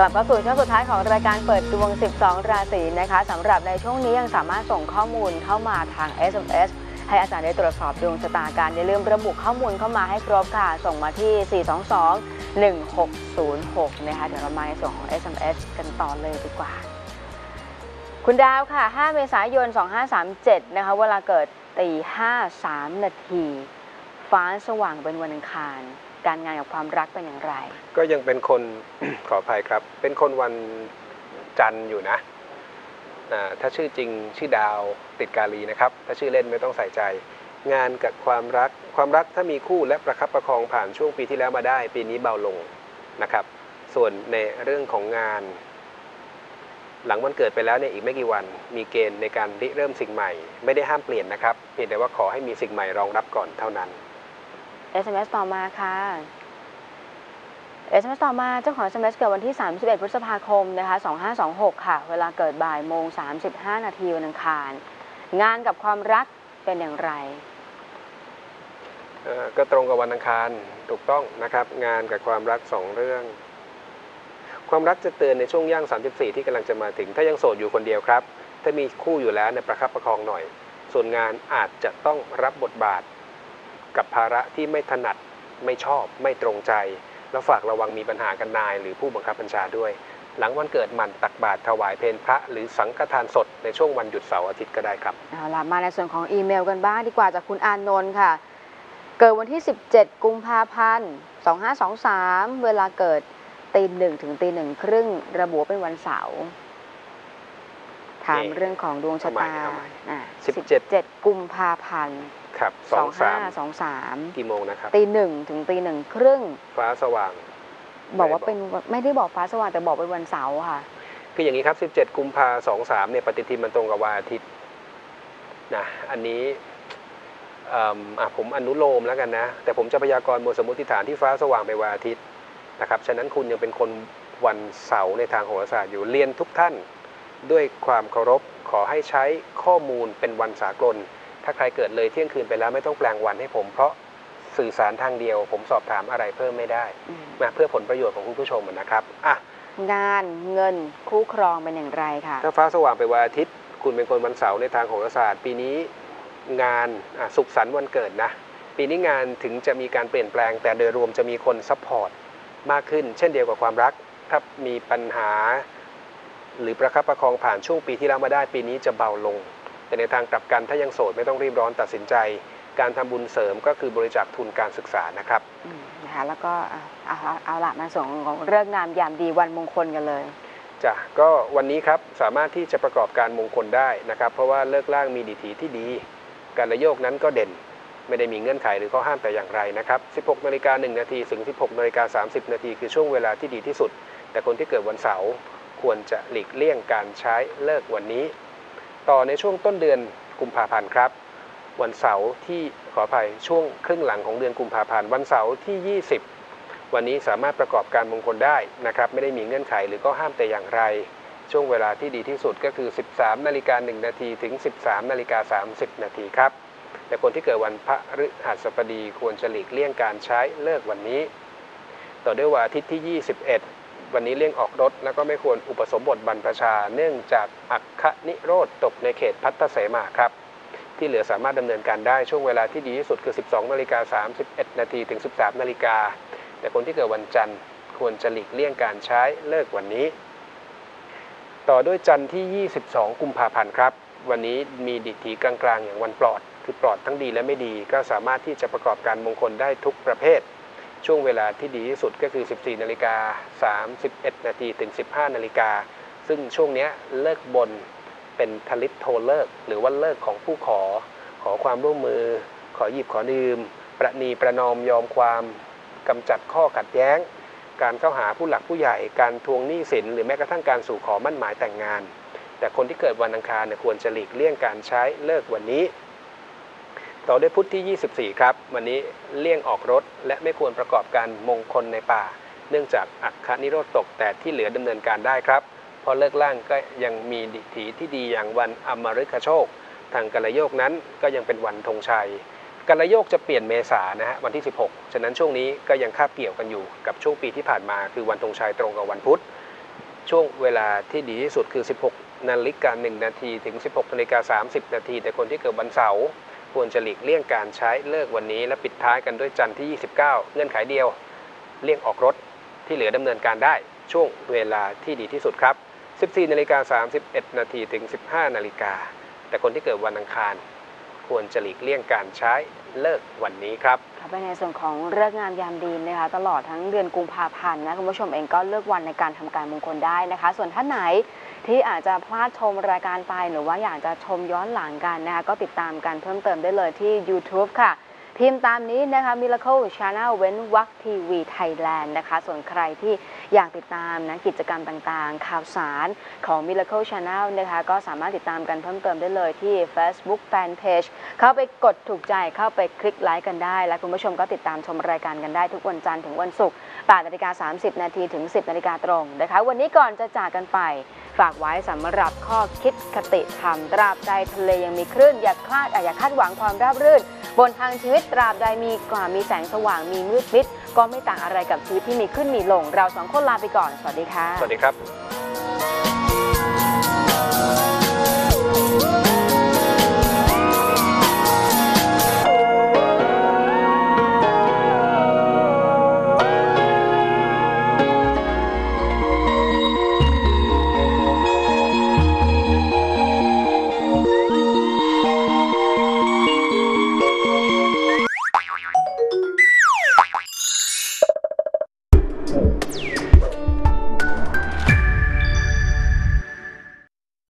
ลับเข้าสู่ช่วงสุดท้ายของรายการเปิดดวง 12 ราศีนะคะสำหรับในช่วงนี้ยังสามารถส่งข้อมูลเข้ามาทาง SMS ให้อาจารย์ได้ตรวจสอบดวงชะตากันอย่าลืมระบุข้อมูลเข้ามาให้ครบค่ะส่งมาที่ 422-1606 นะคะเดี๋ยวเรามาในส่วนของ SMS กันต่อเลยดีกว่าคุณดาวค่ะ 5 เมษายน 2537 นะคะเวลาเกิด 5:03 นาทีฟ้าสว่างเป็นวันอังคารการงานกับความรักเป็นอย่างไรก็ยังเป็นคน ขออภัยครับเป็นคนวันจันทร์อยู่นะถ้าชื่อจริงชื่อดาวติดกาลีนะครับถ้าชื่อเล่นไม่ต้องใส่ใจงานกับความรักถ้ามีคู่และประคับประคองผ่านช่วงปีที่แล้วมาได้ปีนี้เบาลงนะครับส่วนในเรื่องของงานหลังวันเกิดไปแล้วเนี่ยอีกไม่กี่วันมีเกณฑ์ในการริเริ่มสิ่งใหม่ไม่ได้ห้ามเปลี่ยนนะครับเพียงแต่ว่าขอให้มีสิ่งใหม่รองรับก่อนเท่านั้น SMS ต่อมาค่ะ SMS ต่อมาเจ้าของ SMS เกิดวันที่ 31 พฤษภาคมนะคะ 2526 ค่ะเวลาเกิดบ่ายโมง 35 นาทีวันอังคารงานกับความรักเป็นอย่างไรก็ตรงกับวันอังคารถูกต้องนะครับงานกับความรัก2เรื่องความรักจะเตือนในช่วงย่าง34ที่กำลังจะมาถึงถ้ายังโสดอยู่คนเดียวครับถ้ามีคู่อยู่แล้วเนี่ยประคับประคองหน่อยส่วนงานอาจจะต้องรับบทบาทกับภาระที่ไม่ถนัดไม่ชอบไม่ตรงใจแล้วฝากระวังมีปัญหากันนายหรือผู้บังคับบัญชาด้วยหลังวันเกิดมันตักบาตรถวายเพลพระหรือสังฆทานสดในช่วงวันหยุดเสาร์อาทิตย์ก็ได้ครับเอาล่ะมาในส่วนของอีเมลกันบ้างดีกว่าจากคุณอานนท์ค่ะเกิดวันที่ 17 กุมภาพันธ์ 2523 เวลาเกิด 1:00 ถึง 1:30 ระบุเป็นวันเสาร์ถามเรื่องของดวงชะตา17 กุมภาพันธ์ครับ 2523 กี่โมงนะครับ 1:00 ถึง 1:30 ฟ้าสว่างบอกว่าเป็นไม่ได้บอกฟ้าสว่างแต่บอกเป็นวันเสาร์ค่ะคืออย่างนี้ครับ17 กุมภาพันธ์ 23เนี่ยปฏิทินมันตรงกับวันอาทิตย์นะอันนี้ผมอนุโลมแล้วกันนะแต่ผมจะพยากรณ์บนสมมติฐานที่ฟ้าสว่างไปวันอาทิตย์นะครับฉะนั้นคุณยังเป็นคนวันเสาร์ในทางโหราศาสตร์อยู่เรียนทุกท่านด้วยความเคารพขอให้ใช้ข้อมูลเป็นวันสากลถ้าใครเกิดเลยเที่ยงคืนไปแล้วไม่ต้องแปลงวันให้ผมเพราะสื่อสารทางเดียวผมสอบถามอะไรเพิ่มไม่ได้มาเพื่อผลประโยชน์ของคุณผู้ชมนะครับงานเงินคู่ครองเป็นอย่างไรค่ะถ้าฟ้าสว่างไปวันอาทิตย์คุณเป็นคนวันเสาร์ในทางโหราศาสตร์ปีนี้งานสุขสันต์วันเกิดนะปีนี้งานถึงจะมีการเปลี่ยนแปลงแต่โดยรวมจะมีคนซัพพอร์ตมากขึ้นเช่นเดียวกับความรักถ้ามีปัญหาหรือประคับประคองผ่านช่วงปีที่แล้วมาได้ปีนี้จะเบาลงแต่ในทางกลับกันถ้ายังโสดไม่ต้องรีบร้อนตัดสินใจการทำบุญเสริมก็คือบริจาคทุนการศึกษานะครับนะคะแล้วก็เอาละมาส่งของเรื่องงามยามดีวันมงคลกันเลยจ้ะก็วันนี้ครับสามารถที่จะประกอบการมงคลได้นะครับเพราะว่าเลิกล่างมีดิถีที่ดีการระโยกนั้นก็เด่นไม่ได้มีเงื่อนไขหรือข้อห้ามแต่อย่างไรนะครับ 16:01 นาทีถึง 16:30 นาทีคือช่วงเวลาที่ดีที่สุดแต่คนที่เกิดวันเสาร์ควรจะหลีกเลี่ยงการใช้เลิกวันนี้ต่อในช่วงต้นเดือนกุมภาพันธ์ครับวันเสาร์ที่ขออภัยช่วงครึ่งหลังของเดือนกุมภาพันธ์วันเสาร์ที่20วันนี้สามารถประกอบการมงคลได้นะครับไม่ได้มีเงื่อนไขหรือก็ห้ามแต่อย่างไรช่วงเวลาที่ดีที่สุดก็คือ 13:01 นาทีถึง 13:30 นาทีครับแต่คนที่เกิดวันพฤหัสบดีควรจะหลีกเลี่ยงการใช้เลิกวันนี้ต่อด้วยวันอาทิตย์ที่21วันนี้เลี่ยงออกรถแล้วก็ไม่ควรอุปสมบทบรรพชาเนื่องจากอัคคนิโรธตกในเขตพัทธเสมาครับที่เหลือสามารถดำเนินการได้ช่วงเวลาที่ดีที่สุดคือ 12:31 นาทีถึง 13 นาฬิกาแต่คนที่เกิดวันจันทร์ควรจะหลีกเลี่ยงการใช้เลิกวันนี้ต่อด้วยจันทร์ที่ 22 กุมภาพันธ์ครับวันนี้มีดิถีกลางๆอย่างวันปลอดคือปลอดทั้งดีและไม่ดีก็สามารถที่จะประกอบการมงคลได้ทุกประเภทช่วงเวลาที่ดีที่สุดก็คือ 14:31 นาทีถึง 15 นาฬิกาซึ่งช่วงนี้เลิกบนเป็นทลิตโทเลิกหรือว่าเลิกของผู้ขอความร่วมมือขอหยิบขอดื่มประนีประนอมยอมความกำจัดข้อขัดแย้งการเข้าหาผู้หลักผู้ใหญ่การทวงหนี้สินหรือแม้กระทั่งการสู่ขอมั่นหมายแต่งงานแต่คนที่เกิดวันอังคารควรจะหลีกเลี่ยงการใช้เลิกวันนี้ต่อด้วยพุธที่ 24ครับวันนี้เลี่ยงออกรถและไม่ควรประกอบการมงคลในป่าเนื่องจากอัคคนิโรธตกแต่ที่เหลือดำเนินการได้ครับพอเลิกล่างก็ยังมีดิถีที่ดีอย่างวันอมฤคโชคทางกัลโยกนั้นก็ยังเป็นวันธงชัยกัลโยกจะเปลี่ยนเมษายนนะฮะวันที่ 16ฉะนั้นช่วงนี้ก็ยังคาบเกี่ยวกันอยู่กับช่วงปีที่ผ่านมาคือวันธงชัยตรงกับวันพุธช่วงเวลาที่ดีที่สุดคือ 16:01 นาทีถึง 16:30 นาทีแต่คนที่เกิดวันเสาร์ควรจะหลีกเลี่ยงการใช้เลิกวันนี้และปิดท้ายกันด้วยจันทร์ที่ 29 เงื่อนไขเดียวเลี่ยงออกรถที่เหลือดำเนินการได้ช่วงเวลาที่ดีที่สุดครับ 14:31 นาทีถึง 15 นาฬิกาแต่คนที่เกิดวันอังคารควรจะหลีกเลี่ยงการใช้เลิกวันนี้ครับไปในส่วนของฤกษ์งามยามดีนะคะตลอดทั้งเดือนกุมภาพันธ์นะคุณผู้ชมเองก็เลือกวันในการทำการมงคลได้นะคะส่วนท่านไหนที่อาจจะพลาดชมรายการไปหรือว่าอยากจะชมย้อนหลังกันนะคะก็ติดตามกันเพิ่มเติมได้เลยที่ YouTube ค่ะพิมพ์ตามนี้นะคะ Miracle Channel เว้นวรรคทีวีไทยแลนด์นะคะส่วนใครที่อยากติดตามนะกิจกรรมต่างๆข่าวสารของ Miracle Channel นะคะก็สามารถติดตามกันเพิ่มเติมได้เลยที่ Facebook Fanpage เข้าไปกดถูกใจเข้าไปคลิกไลค์กันได้และคุณผู้ชมก็ติดตามชมรายการกันได้ทุกวันจันทร์ถึงวันศุกร์ 8:30 นาทีถึง 10 นาฬิกาตรงนะคะวันนี้ก่อนจะจากกันไปฝากไว้สำหรับข้อคิดคติธรรมตราบใดทะเลยังมีคลื่นอย่าคาดหวังความราบรื่นบนทางชีวิตตราบใดมีแสงสว่างมีมืดมิดก็ไม่ต่างอะไรกับชีวิตที่มีขึ้นมีลงเราสองคนลาไปก่อนสวัสดีค่ะสวัสดีครับ